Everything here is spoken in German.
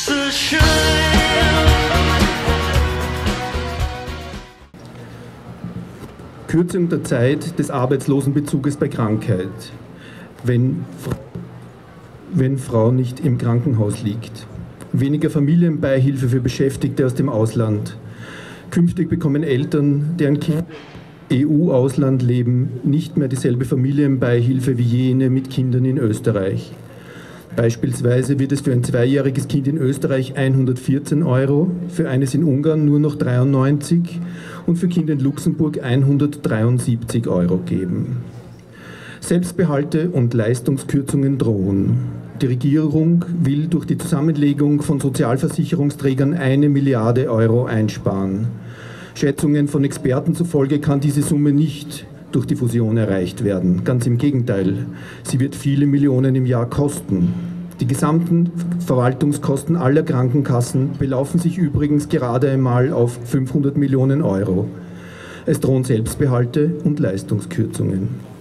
是谁？ Kürzung der Zeit des Arbeitslosenbezuges bei Krankheit, wenn Frau nicht im Krankenhaus liegt. Weniger Familienbeihilfe für Beschäftigte aus dem Ausland. Künftig bekommen Eltern, deren Kinder im EU-Ausland leben, nicht mehr dieselbe Familienbeihilfe wie jene mit Kindern in Österreich. Beispielsweise wird es für ein 2-jähriges Kind in Österreich 114 €, für eines in Ungarn nur noch 93 und für Kinder in Luxemburg 173 € geben. Selbstbehalte und Leistungskürzungen drohen. Die Regierung will durch die Zusammenlegung von Sozialversicherungsträgern 1 Milliarde € einsparen. Schätzungen von Experten zufolge kann diese Summe nicht durch die Fusion erreicht werden. Ganz im Gegenteil, sie wird viele Millionen im Jahr kosten. Die gesamten Verwaltungskosten aller Krankenkassen belaufen sich übrigens gerade einmal auf 500 Millionen €. Es drohen Selbstbehalte und Leistungskürzungen.